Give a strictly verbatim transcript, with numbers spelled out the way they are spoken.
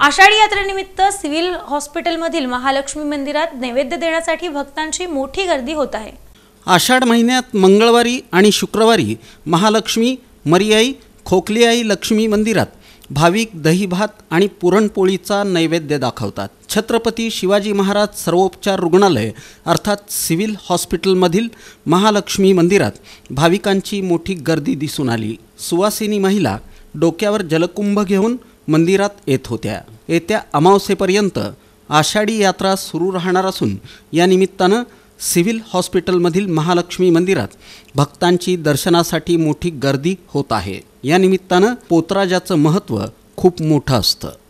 आषाढी यात्रेनिमित्त सिव्हिल हॉस्पिटलमधील महालक्ष्मी मंदिरात नैवेद्य देण्यासाठी भक्तांची मोठी गर्दी होत आहे। आषाढ महिन्यात मंगळवारी आणि शुक्रवारी महालक्ष्मी, मरियाई, खोकलीआई लक्ष्मी मंदिरात भाविक दहीभात आणि पुरणपोळीचा नैवेद्य दाखवतात। छत्रपती शिवाजी महाराज सर्वोपचार रुग्णालय अर्थात सिव्हिल हॉस्पिटलमधील महालक्ष्मी मंदिरात भाविकांची मोठी गर्दी दिसून आली। सुवासिनी महिला डोक्यावर जलकुंभ घेऊन मंदिरात येत होत्या। येत्या अमावस्येपर्यंत आषाढी यात्रा सुरू राहणार असून या निमित्तानं सिव्हिल हॉस्पिटलमधील महालक्ष्मी मंदिरात भक्तांची दर्शनासाठी मोठी गर्दी होत आहे। या निमित्तानं पोतराजाचं महत्त्व खूप मोठं असतं।